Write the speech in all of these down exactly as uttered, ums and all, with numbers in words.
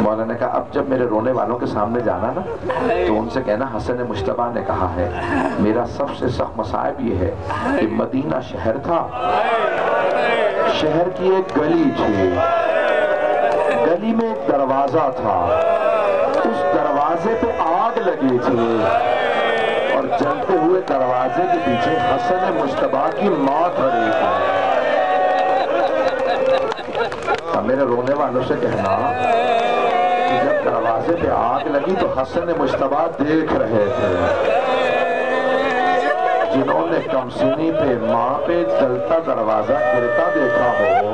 مولا نے کہا اب جب میرے رونے والوں کے سامنے جانا نا تو ان سے کہنا حسن مجتبیٰ نے کہا ہے میرا سب سے سخت مصائب یہ ہے کہ مدینہ شہر تھا، شہر کی ایک گلی تھی، گلی میں ایک دروازہ تھا، اس دروازے پہ آگ لگی تھی اور جلتے ہوئے دروازے کے پیچھے حسن مجتبیٰ کی ماں کھڑی تھی۔ اب میرے رونے والوں سے کہنا کہ جب دروازے پہ آگ لگی تو حسن مجتبیٰ دیکھ رہے تھے، جنہوں نے کمسینی پہ ماں پہ جلتا دروازہ گرتا دیکھا ہو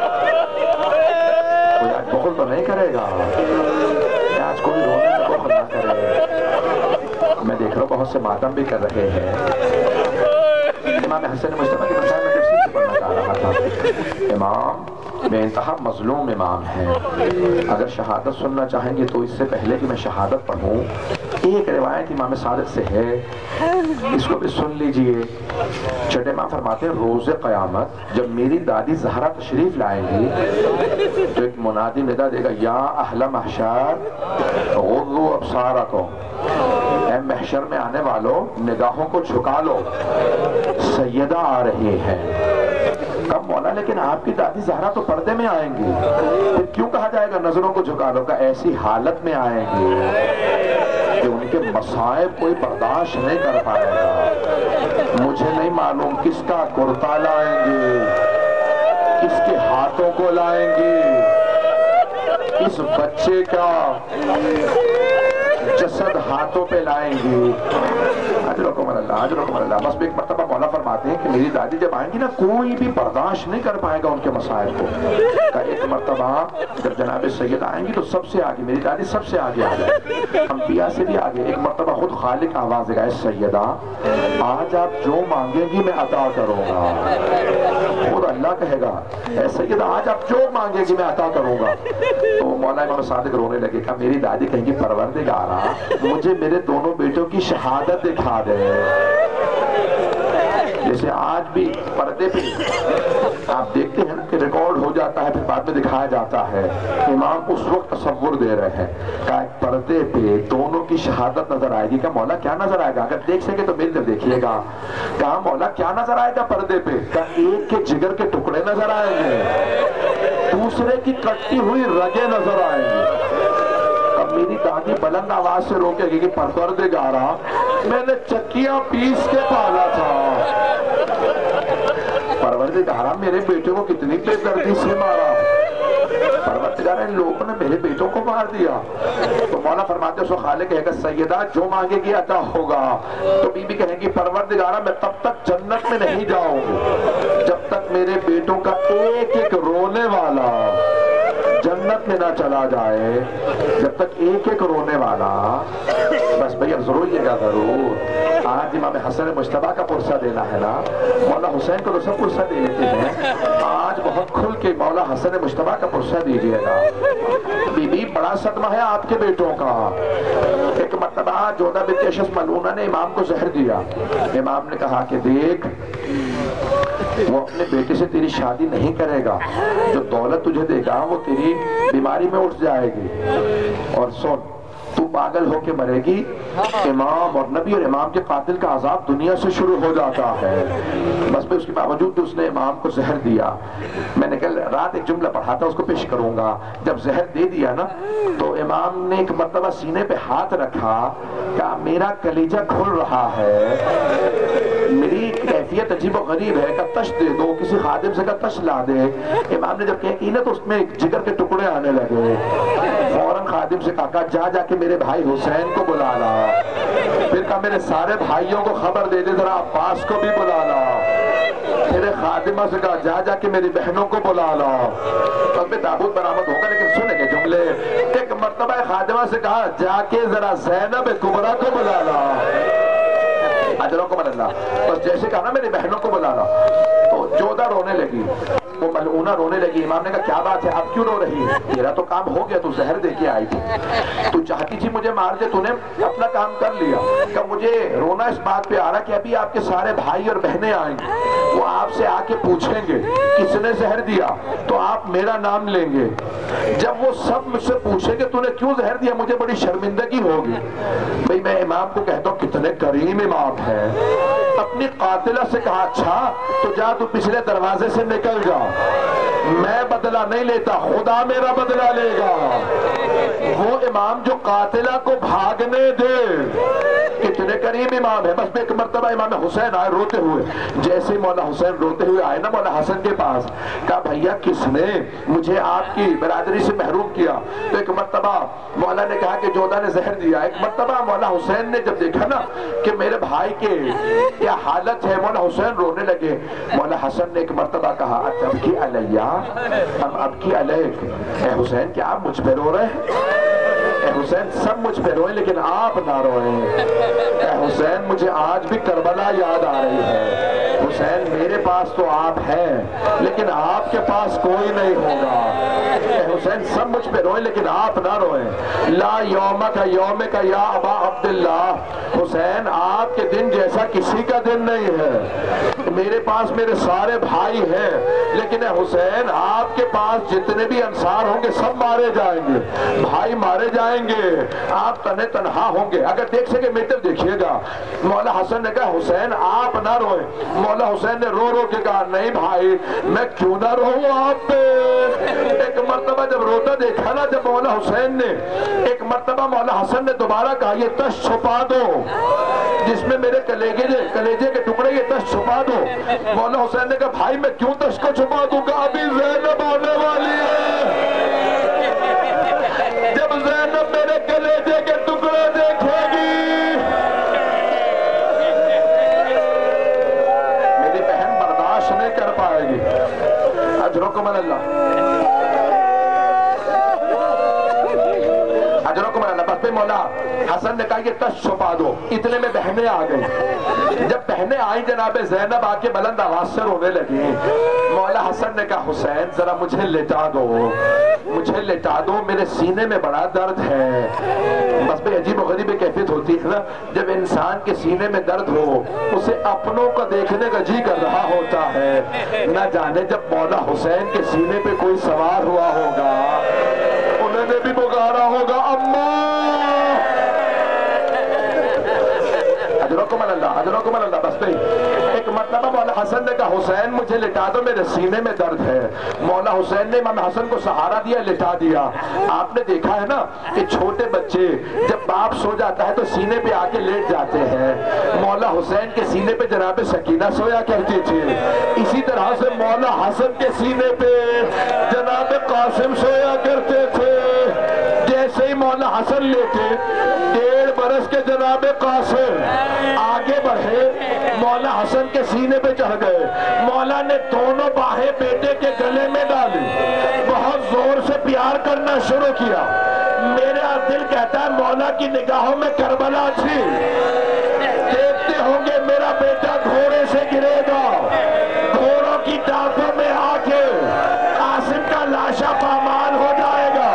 کوئی آج بخل تو نہیں کرے گا کہ آج کوئی رونے میں بخل نہ کرے۔ میں دیکھ رہا ہوں بہت سے ماتم بھی کر رہے ہیں۔ امام حسن مجتبیٰ کی مسائل میں تفصیل سے پڑھنا چاہ رہا تھا۔ امام میں انتہا مظلوم امام ہیں، اگر شہادت سننا چاہیں گے تو اس سے پہلے کہ میں شہادت پڑھوں ایک روایت امام صادق سے ہے، اس کو بھی سن لیجئے۔ چھٹے امام فرماتے ہیں روز قیامت جب میری دادی زہرا تشریف لائیں گی تو ایک منادی ندا دے گا یا اہل محشر غضوا ابصارکم، اے محشر میں آنے والوں نگاہوں کو جھکا لو، سیدہ آ رہی ہے۔ کب مولا لیکن آپ کی دادی زہرا تو پردے میں آئیں گی، پھر کیوں کہا جائے گا نظروں کو جھکا لو؟ کہ ایسی حالت میں آئیں گی کہ ان کے مصائب کوئی برداشت نہیں کر پائے گا۔ مجھے نہیں معلوم کس کا کرتا لائیں گے، کس کے ہاتھوں کو لائیں گے، اس بچے کا جسد ہاتھوں پہ لائیں گی۔ اجرکم اللہ اجرکم اللہ۔ بس ایک مرتبہ مولا فرماتے ہیں کہ میری دادی جب آئیں گی نا کوئی بھی برداشت نہیں کر پائے گا ان کے مسائل کو۔ کہ ایک مرتبہ جب جناب سید آئیں گی تو سب سے آگے میری دادی سب سے آگے آ جائے، انبیاء سے بھی آگے۔ ایک مرتبہ خود خالق آواز گائے سیدہ آج آپ جو مانگیں گی میں عطا کروں گا۔ خود اللہ کہے گا اے سیدہ آج آپ جو مانگیں گی میں عطا کروں گا۔ تو مولا امام صادق رونے لگے کہ میری دادی کہیں گی پروردگارا مجھے میرے دونوں بیٹوں کی شہادت دکھا دے۔ جیسے آج بھی پردے پہ آپ دیکھتے ہیں کہ ریکارڈ ہو جاتا ہے پھر بعد میں دکھایا جاتا ہے، امام اس وقت تصور دے رہے ہیں کہ پردے پہ دونوں کی شہادت نظر آئے گی۔ کہ مولا کیا نظر آئے گا؟ اگر دیکھ سکے تو میل کر دیکھیے گا۔ کہا مولا کیا نظر آئے گا پردے پہ؟ کہ ایک کے جگر کے ٹکڑے نظر آئیں گے، دوسرے کی کٹی ہوئی رگیں نظر آئیں گی۔ اب میری دادی بلند آواز سے روکے گی کہ پروردگارا میں نے چکیاں پیس کے پالا تھا، پروردگارا میرے بیٹے کو کتنی بے دردی سے مارا، پروردگارا ان لوگوں نے میرے بیٹوں کو مار دیا۔ تو مولا فرماتے ہیں سو خالق کہے گا سیدہ جو مانگے گی عطا ہوگا۔ تو بی بی کہیں گی پروردگارا میں تب تک جنت میں نہیں جاؤں گی جب تک میرے بیٹوں کا ایک ایک رونے والا جنت میں نہ چلا جائے، جب تک ایک ایک رونے والا۔ بس بھئی اب ضرور یہ گا ضرور آج امام حسن مجتبیٰ کا پرسہ دینا ہے نا، مولا حسین کو تو سب پرسہ دے لیتے ہیں، آج بہت کھل کے مولا حسن مجتبیٰ کا پرسہ دیجئے گا۔ بی بی بڑا صدمہ ہے آپ کے بیٹوں کا۔ ایک مرتبہ جودہ بنت اشس ملعونہ نے امام کو زہر دیا، امام نے کہا کہ دیکھ وہ اپنے بیٹے سے تیری شادی نہیں کرے گا، جو دولت تجھے دے گا وہ تیری بیماری میں اٹھ جائے گی، اور سن تو پاگل ہو کے مرے گی۔ امام اور نبی اور امام کے قاتل کا عذاب دنیا سے شروع ہو جاتا ہے۔ بس میں اس کے باوجود اس نے امام کو زہر دیا۔ میں نے کل رات ایک جملہ پڑھا تھا اس کو پیش کروں گا۔ جب زہر دے دیا نا تو امام نے ایک مرتبہ سینے پہ ہاتھ رکھا، کہا میرا کلیجہ کھل رہا ہے، میری کیفیت عجیب و غریب ہے، کہ تش دے دو، کسی خادم سے کہا تش لا دے۔ امام نے جب کہا کہ نا تو اس میں جگر کے ٹکڑے آنے لگے، فوراً خادم سے کہا جا جا کے میرے بھائی حسین کو بلا لا، پھر کہا میرے سارے بھائیوں کو خبر دے دے ذرا عباس کو بھی بلا لا، میرے خادمہ سے کہا جا جا کے میری بہنوں کو بلا لا۔ تو میں تابوت برآمد ہوگا لیکن سنیں گے جملے۔ ایک مرتبہ خادمہ سے کہا جا کے ذرا زینب کبریٰ کو بلا لا، اجرکم اللہ۔ بس جیسے کہا نا میری بہنوں کو بلا لا، تو جودہ رونے لگی۔ وہ ملعونہ رونے لگی. امام نے کہا کیا بات ہے, اب کیوں رو رہی ہے؟ تیرا تو کام ہو گیا, تو زہر دے کے آئی تھی, تو چاہتی تھی مجھے مار دے, تو نے اپنا کام کر لیا. کہ مجھے رونا اس بات پہ آ رہا کہ ابھی آپ کے سارے بھائی اور بہنیں آئیں گے, وہ آپ سے آ کے پوچھیں گے کس نے زہر دیا, تو آپ میرا نام لیں گے. جب وہ سب مجھ سے پوچھیں گے تو نے کیوں زہر دیا, مجھے بڑی شرمندگی ہوگی. بھئی میں امام کو کہتا ہوں کتنے کریم امام ہے. اپنی قاتلہ سے کہا اچھا تو جا تو پچھلے دروازے سے نکل جا, میں بدلہ نہیں لیتا, خدا میرا بدلہ لے گا. وہ امام جو قاتلہ کو بھاگنے دے, کتنے کریم امام ہے. بس ایک مرتبہ امام حسین آئے روتے ہوئے, جیسے مولا حسین روتے ہوئے آئے نا مولا حسن کے پاس, کہا بھیا کس نے مجھے آپ کی برادری سے محروم کیا؟ تو ایک مرتبہ مولا نے کہا کہ جودہ نے زہر دیا. ایک مرتبہ مولا حسین نے جب دیکھا نا کہ میرے بھائی کے کیا حالت ہے, مولا حسین رونے لگے. مولا حسن نے ایک مرتبہ کہا اب کی علیہ, اب اب کی علیک, اے حسین کیا آپ مجھ پہ رو رہے ہیں؟ اے حسین سب مجھ پہ روئیں لیکن آپ نہ روئیں. اے حسین مجھے آج بھی کربلا یاد آ رہی ہے. حسین میرے پاس تو آپ ہیں لیکن آپ کے پاس کوئی نہیں ہوگا. اے حسین سب مجھ پہ روئیں لیکن آپ نہ روئیں. لا یوم کا یوم کا یا ابا عبداللہ, حسین آپ کے دن جیسا کسی کا دن نہیں ہے. میرے پاس میرے سارے بھائی ہیں لیکن اے حسین آپ کے پاس جتنے بھی انصار ہوں گے سب مارے جائیں گے, بھائی مارے جائیں گے, آپ تنہ تنہا ہوں گے. اگر دیکھ سکے میٹر دیکھیے گا. مولا حسن نے کہا حسین آپ نہ روئیں. مولا حسین نے رو رو کے کہا نہیں بھائی میں کیوں نہ روؤں آپ پہ. ایک مرتبہ جب روتا دیکھا نا جب مولا حسین نے, ایک مرتبہ مولا حسن نے دوبارہ کہا یہ تش چھپا دو جس میں میرے کلیجے کلیجے کے ٹکڑے, یہ تش چھپا دو. مولا حسین نے کہا بھائی میں کیوں تش کو چھپا دوں گا, ابھی زینب آنے والی ہے. جب زینب میرے کلیجے کے ٹکڑے دیکھے گی, میری بہن برداشت نہیں کر پائے گی. اجرکم اللہ, اجرکم اللہ. بس پہ مولا حسن نے کہا یہ تش چھپا دو. اتنے میں بہنیں آ گئی. جب بہنیں آئیں جناب زینب آ کے بلند آواز سے رونے لگی. مولا حسن نے کہا حسین ذرا مجھے لٹا دو, مجھے لٹا دو, میرے سینے میں بڑا درد ہے. بس بھئی عجیب و غریب کیفیت ہوتی ہے نا, جب انسان کے سینے میں درد ہو اسے اپنوں کو دیکھنے کا جی کر رہا ہوتا ہے. نہ جانے جب مولا حسین کے سینے پہ کوئی سوار ہوا ہوگا انہوں نے بھی پکارا ہوگا اماں. اجرکم اللہ, اجرکم اللہ. بس بھئی ایک مرتبہ مولا حسن نے کہا حسین مجھے لٹا دو, میرے سینے میں درد ہے. مولا حسین نے امام حسن کو سہارا دیا, لٹا دیا. آپ نے دیکھا ہے نا کہ چھوٹے بچے جب باپ سو جاتا ہے تو سینے پہ آ کے لیٹ جاتے ہیں. مولا حسین کے سینے پہ جناب سکینہ سویا کرتی تھی, اسی طرح سے مولا حسن کے سینے پہ جناب قاسم سویا کرتے تھے. جیسے ہی مولا حسن لیتے ڈیڑھ برس کے جناب قاسم آگے بڑھے, مولا حسن کے سینے پہ چڑھ گئے. مولا نے دونوں باہیں بیٹے کے گلے میں ڈالی, بہت زور سے پیار کرنا شروع کیا. میرا دل کہتا ہے مولا کی نگاہوں میں کربلا تھی. دیکھتے ہوں گے میرا بیٹا گھوڑے سے گرے گا, گھوڑوں کی ٹانپوں میں آ کے قاسم کا لاشا پامال ہو جائے گا.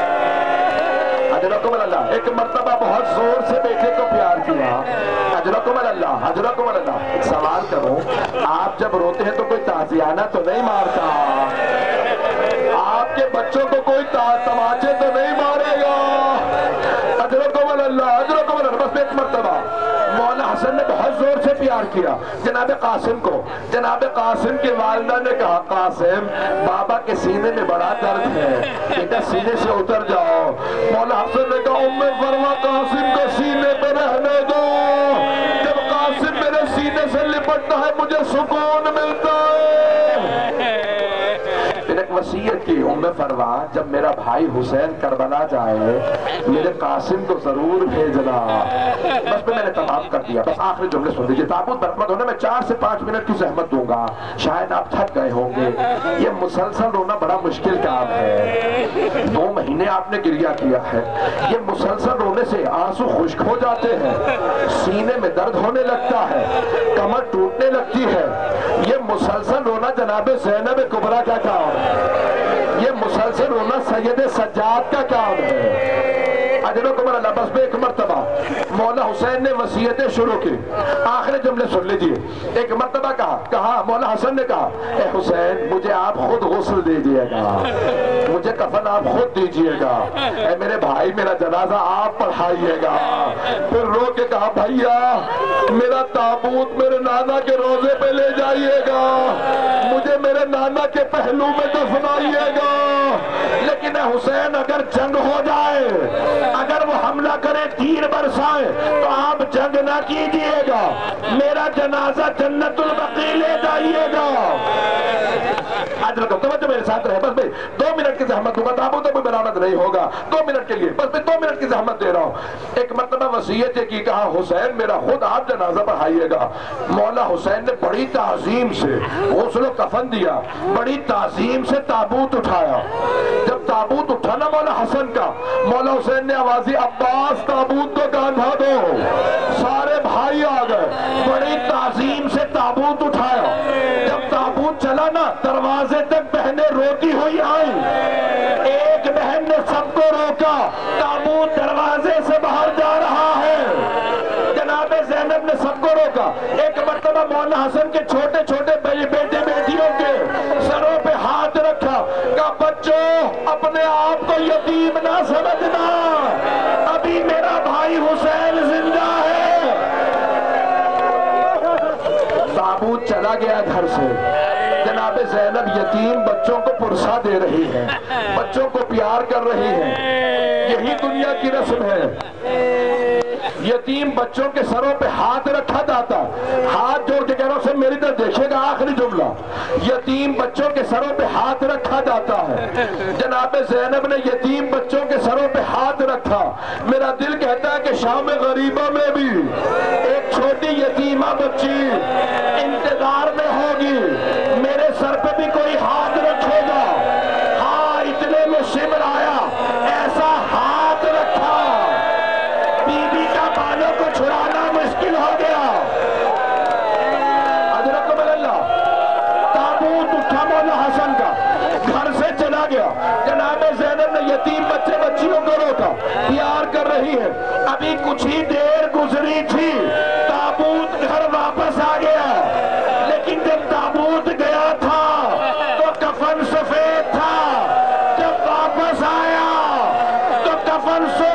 اجرکم اللہ. ایک مرتبہ بہت زور سے بیٹے کو پیار کیا. اجرکم اللہ, اجرکم اللہ. ایک سوال کروں, آپ جب روتے ہیں تو کوئی تعزیانہ تو نہیں مارتا, آپ کے بچوں کو کوئی تماچے تو نہیں مارے گا. اجرکم اللہ, اجرکم اللہ. بس ایک مرتبہ مولا حسن نے بہت زور سے پیار کیا جناب قاسم کو. جناب قاسم کی والدہ نے کہا قاسم بابا کے سینے میں بڑا درد ہے, بیٹا سینے سے اتر جاؤ. مولا حسن نے کہا ام فرما قاسم کو سینے پہ رہنے دو, جب قاسم میرے سینے سے لپٹتا ہے مجھے سکون ملتا ہے. پھر ایک وصیت کی ام فرما جب میرا بھائی حسین کربلا جائے میرے قاسم کو ضرور بھیجنا. بس میں نے تمام کر دیا. بس آخری جملے سن لیجیے. تابوت برآمد ہونے میں چار سے پانچ منٹ کی زحمت دوں گا, شاید آپ تھک گئے ہوں گے. یہ مسلسل رونا بڑا مشکل کام ہے. دو مہینے آپ نے گریہ کیا ہے. یہ مسلسل رونے سے آنسو خشک ہو جاتے ہیں, سینے میں درد ہونے لگتا ہے, کمر ٹوٹنے لگتی ہے. یہ مسلسل رونا جناب زینب کبریٰ کا کام ہے، یہ مسلسل رونا سید سجاد کا کام ہے۔ اجرکم اللہ، بس میں ایک مرتبہ مولا حسین نے وصیتیں شروع کی، آخری جملے سن لیجئے۔ ایک مرتبہ کہا کہا مولا حسن نے کہا اے حسین مجھے آپ خود غسل دیجئے گا، مجھے کفن آپ خود دیجئے گا، اے میرے بھائی میرا جنازہ آپ پڑھائیے گا۔ پھر رو کے کہا بھائیا میرا تابوت میرے نانا کے روزے پہ لے جائیے گا، مجھے میرے نانا کے پہلو میں دفنائیے گا، لیکن اے حسین اگر جنگ ہو جائے، اگر وہ حملہ کرے تیر برسائے تو آپ جنگ نہ کیجئے گا، میرا جنازہ جنت البقیع لے جائیے گا۔ آج رکھو توجہ میرے ساتھ رہے، بس میں دو منٹ کی زحمت دوں گا، تابوت تو کوئی برآمد نہیں ہوگا، دو منٹ کے لیے بس میں دو منٹ کی زحمت دے رہا ہوں۔ ایک مرتبہ وصیت کی کہا حسین میرا خود آپ جنازہ پڑھائیے گا۔ مولا حسین نے بڑی تعظیم سے غسل و کفن دیا، بڑی تعظیم سے تابوت اٹھایا۔ جب تابوت اٹھا نا مولا حسن کا، مولا حسین نے آوازی عباس تابوت کو کاندھا دو، سارے بھائی آ گئے، بڑی تعظیم سے تابوت اٹھایا۔ جب تابوت چلا نا دروازے تک بہنیں روتی ہوئی آئیں، ایک بہن نے سب کو روکا، تابوت دروازے سے باہر جا رہا ہے۔ جناب زینب نے سب کو روکا، ایک مرتبہ مولانا حسن کے چھوٹے چھوٹے بیٹے بیٹیوں کے سروں پہ ہاتھ رکھا، کہا بچوں اپنے آپ کو یتیم نہ سمجھنا، ابھی میرا بھائی حسین زندہ ہے۔ تابوت چلا گیا گھر سے، جناب زینب یتیم بچوں کو پرسا دے رہی ہے، بچوں کو پیار کر رہی ہے، یہی دنیا کی رسم ہے۔ یتیم بچوں کے سروں پہ ہاتھ رکھا جاتا، ہاتھ جوڑ کے کہہ رہا ہوں سب میری طرف دیکھے گا، آخری جملہ، یتیم بچوں کے سروں پہ ہاتھ رکھا جاتا ہے۔ جناب زینب نے یتیم بچوں کے سروں پہ ہاتھ رکھا، میرا دل کہتا ہے کہ شام غریبہ میں بھی ایک چھوٹی یتیمہ بچی انتظار میں ہوگی، میرے سر پہ بھی کوئی ہاتھ رکھے گا۔ ہاں اتنے میں شمر آیا، ایسا ہاتھ رکھا بی بی کا بالوں کو چھڑانا مشکل ہو گیا۔ اجرکم اللہ، تابوت اٹھا مولا حسن کا، گھر سے چلا گیا۔ جناب زینب نے یتیم بچے بچیوں کو روکا، پیار کر رہی ہے، ابھی کچھ ہی دیر گزری تھی، تابوت گھر واپس آ گیا، لیکن جب تابوت گیا تھا تو کفن سفید تھا، جب واپس آیا تو کفن سفید